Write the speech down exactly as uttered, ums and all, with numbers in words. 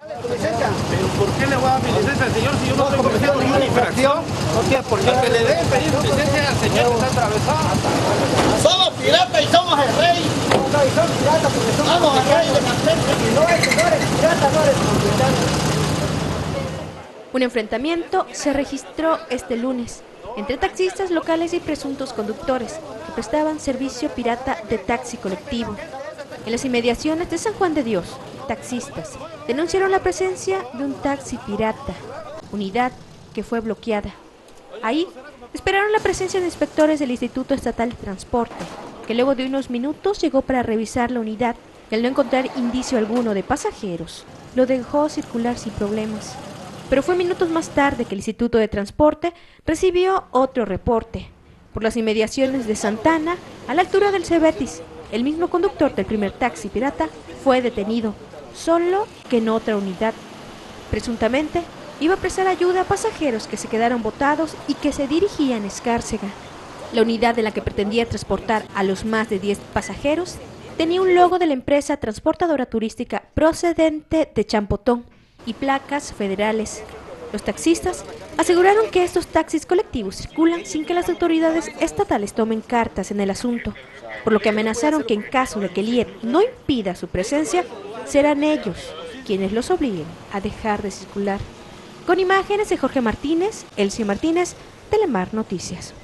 ¿Pero por qué le voy a dar mi licencia al señor si yo no estoy cometiendo ninguna infracción? Lo que le deben pedir su licencia al señor que está atravesado. Somos piratas y somos el rey. No, y son piratas porque son Somos el rey de Mantente. No eres, no eres pirata, no eres propietario. Un enfrentamiento se registró este lunes entre taxistas locales y presuntos conductores que prestaban servicio pirata de taxi colectivo. En las inmediaciones de San Juan de Dios, taxistas denunciaron la presencia de un taxi pirata, unidad que fue bloqueada. Ahí esperaron la presencia de inspectores del Instituto Estatal de Transporte, que luego de unos minutos llegó para revisar la unidad y al no encontrar indicio alguno de pasajeros, lo dejó circular sin problemas. Pero fue minutos más tarde que el Instituto de Transporte recibió otro reporte. Por las inmediaciones de Santana, a la altura del Cebetis, el mismo conductor del primer taxi pirata fue detenido, solo que en otra unidad. Presuntamente, iba a prestar ayuda a pasajeros que se quedaron botados y que se dirigían a Escárcega. La unidad en la que pretendía transportar a los más de diez pasajeros tenía un logo de la empresa transportadora turística procedente de Champotón y placas federales. Los taxistas aseguraron que estos taxis colectivos circulan sin que las autoridades estatales tomen cartas en el asunto, por lo que amenazaron que en caso de que el I E P no impida su presencia, serán ellos quienes los obliguen a dejar de circular. Con imágenes de Jorge Martínez, Elcio Martínez, Telemar Noticias.